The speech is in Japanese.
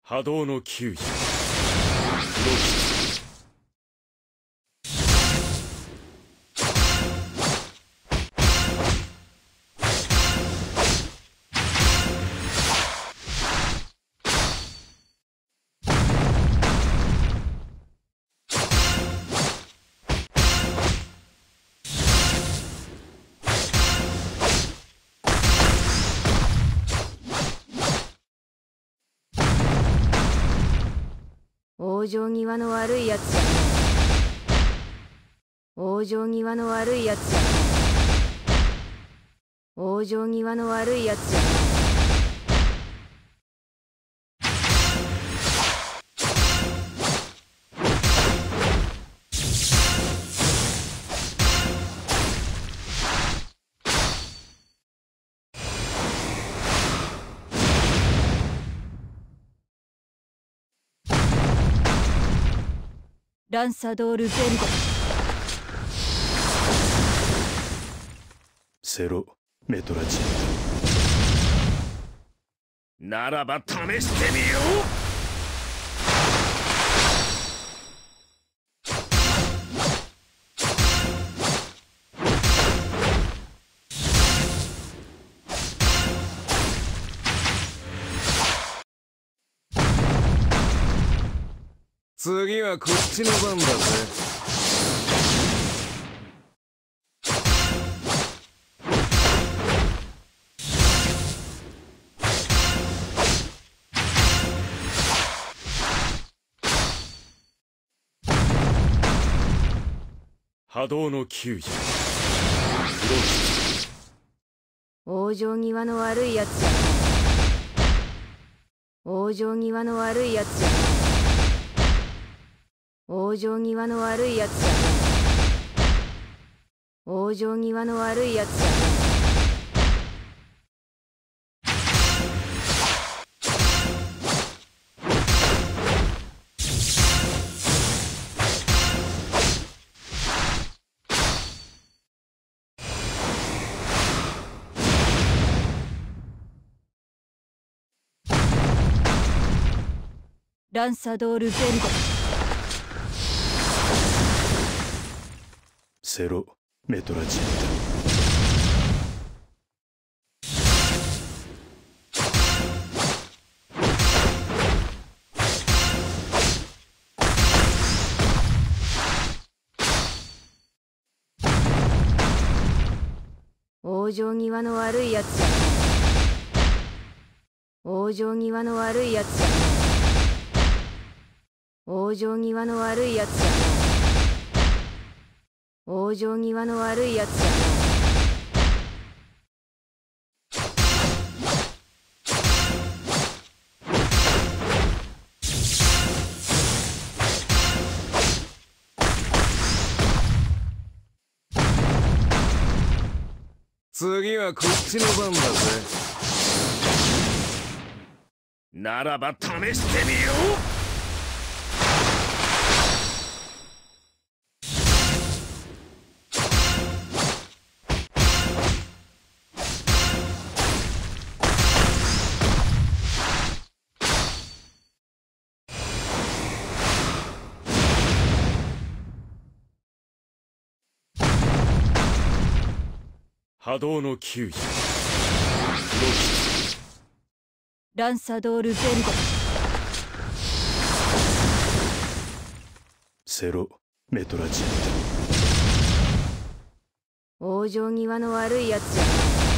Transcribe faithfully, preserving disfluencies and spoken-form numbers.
波動の球児。 往生際の悪いやつじゃねえ。往生際の悪いやつじゃねえ。往生際の悪いやつじゃねランサドール・ベルド。 セロ・メトラジン。ならば試してみよう。次はこっちの番だぜ。波動の球児。 往生際の悪いやつじゃねえ。往生際の悪いやつじゃねえ。往生際の悪いやつじゃねえ。往生際の悪いやつじゃねえ。ランサドール・ベルド。 セロ・メトラジンだ。往生際の悪いやつじゃねえ。往生際の悪いやつじゃねえ。往生際の悪いやつじゃねえ。往生際の悪いやつじゃねえ。 次はこっちの番だぜ。ならば試してみよう。波動の球児。 ランサドール・ベルド。 セロ・メトラジン。 往生際の悪いやつじゃねえ。